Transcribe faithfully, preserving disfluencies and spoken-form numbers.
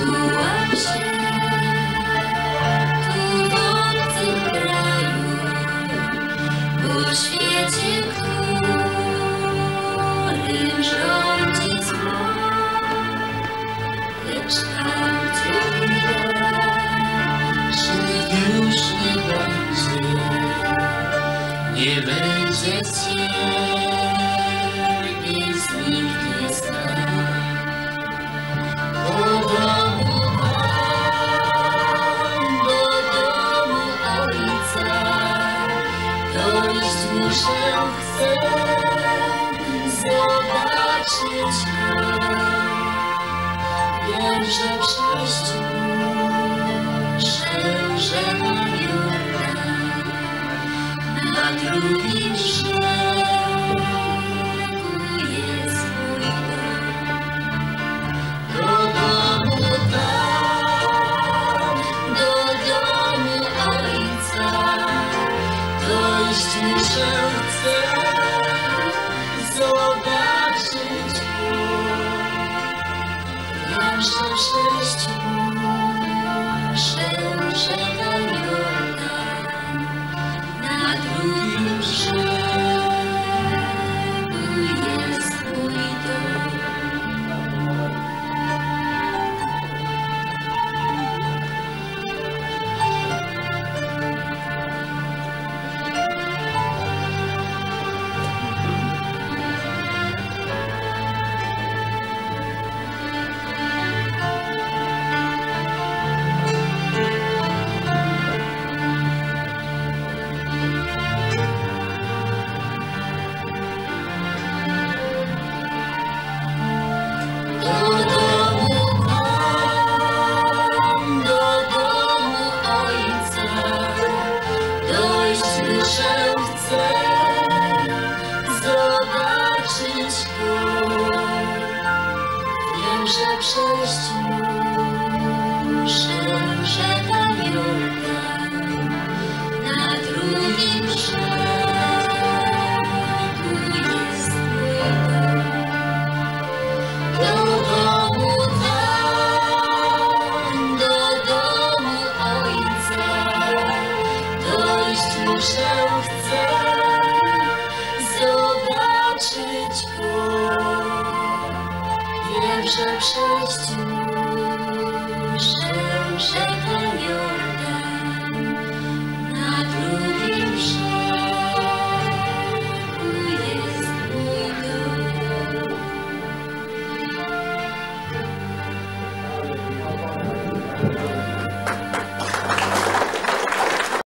Tułam się tu w obcym kraju, po świecie, którym rządzi zło, lecz tam, gdzie żyć już nie będzie, nie będzie cierpień, zniknie strach. Do domu mam, do domu Ojca, dojść muszę, chcę zobaczyć Go. Wiem, że przejść muszę rzekę Jordan, na drugim brzegu jest mój dom. Do domu tam, do domu Ojca, dojść muszę, chcę zobaczyć Go. Wiem, że przejść